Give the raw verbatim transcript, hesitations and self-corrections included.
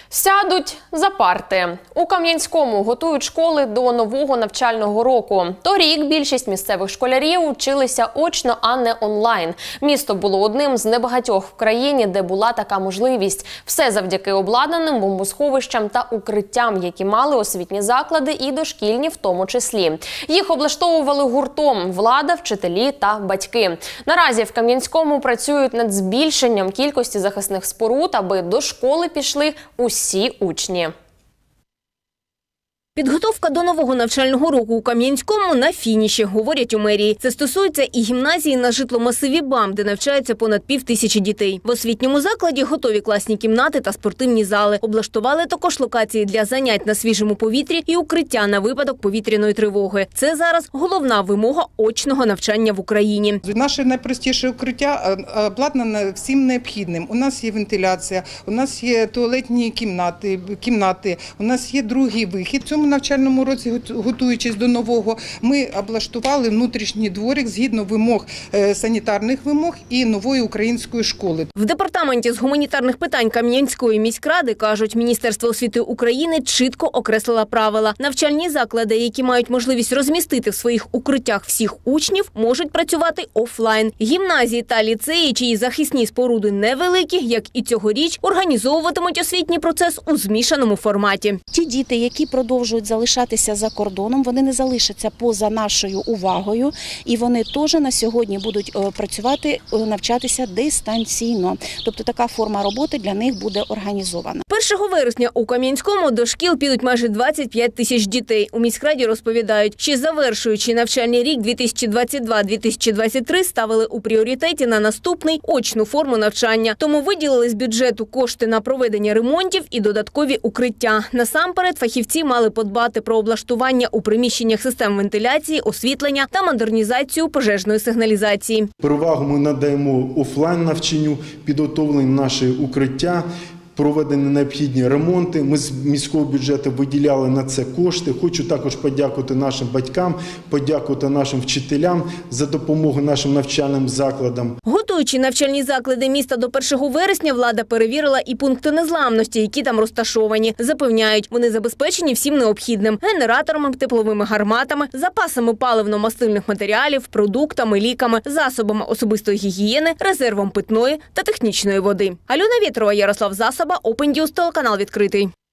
Сядуть за парти. У Кам'янському готують школи до нового навчального року. Торік більшість місцевих школярів вчилися очно, а не онлайн. Місто було одним з небагатьох в країні, де була така можливість. Все завдяки обладнаним бомбосховищам та укриттям, які мали освітні заклади і дошкільні в тому числі. Їх облаштовували гуртом – влада, вчителі та батьки. Наразі в Кам'янському працюють над збільшенням кількості захисних споруд, аби до школи пішли усі всі учні. Підготовка до нового навчального року у Кам'янському на фініші, говорять у мерії. Це стосується і гімназії на житломасиві БАМ, де навчається понад пів тисячі дітей. В освітньому закладі готові класні кімнати та спортивні зали. Облаштували також локації для занять на свіжому повітрі і укриття на випадок повітряної тривоги. Це зараз головна вимога очного навчання в Україні. Наше найпростіше укриття обладнане всім необхідним. У нас є вентиляція, у нас є туалетні кімнати, кімнати, у нас є другий вихід. В цьому навчальному році, готуючись до нового, ми облаштували внутрішній дворик згідно вимог, санітарних вимог і нової української школи. В департаменті з гуманітарних питань Кам'янської міськради кажуть, Міністерство освіти України чітко окреслило правила. Навчальні заклади, які мають можливість розмістити в своїх укриттях всіх учнів, можуть працювати офлайн. Гімназії та ліцеї, чиї захисні споруди невеликі, як і цьогоріч, організовуватимуть освітній процес у змішаному форматі. Ті діти, які продовжують залишатися за кордоном, вони не залишаться поза нашою увагою і вони теж на сьогодні будуть працювати, навчатися дистанційно. Тобто така форма роботи для них буде організована. першого вересня у Кам'янському до шкіл підуть майже двадцять п'ять тисяч дітей. У міськраді розповідають, що завершуючи навчальний рік дві тисячі двадцять два - дві тисячі двадцять три ставили у пріоритеті на наступний очну форму навчання. Тому виділили з бюджету кошти на проведення ремонтів і додаткові укриття. Насамперед фахівці мали подбати про облаштування у приміщеннях систем вентиляції, освітлення та модернізацію пожежної сигналізації. Перевагу ми надаємо офлайн навчанню, підготовлені наші укриття, проведені необхідні ремонти. Ми з міського бюджету виділяли на це кошти. Хочу також подякувати нашим батькам, подякувати нашим вчителям за допомогу нашим навчальним закладам. Готуючи навчальні заклади міста до першого вересня, влада перевірила і пункти незламності, які там розташовані. Запевняють, вони забезпечені всім необхідним – генераторами, тепловими гарматами, запасами паливно-мастильних матеріалів, продуктами, ліками, засобами особистої гігієни, резервом питної та технічної води. Альона Вєтрова, Ярослав Засоба, Open News, телеканал відкритий.